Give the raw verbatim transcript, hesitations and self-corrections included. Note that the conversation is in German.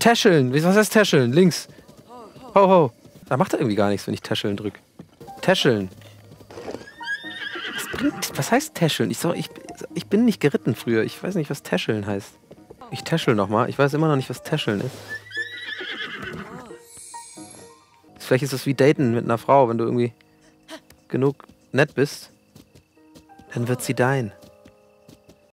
Täscheln. Was heißt täscheln? Links. Ho, ho. Da macht er irgendwie gar nichts, wenn ich täscheln drücke. Täscheln. Was, bringt, was heißt täscheln? Ich, so, ich, ich bin nicht geritten früher. Ich weiß nicht, was täscheln heißt. Ich täschel nochmal. Ich weiß immer noch nicht, was täscheln ist. Vielleicht ist das wie daten mit einer Frau. Wenn du irgendwie genug nett bist, dann wird sie dein.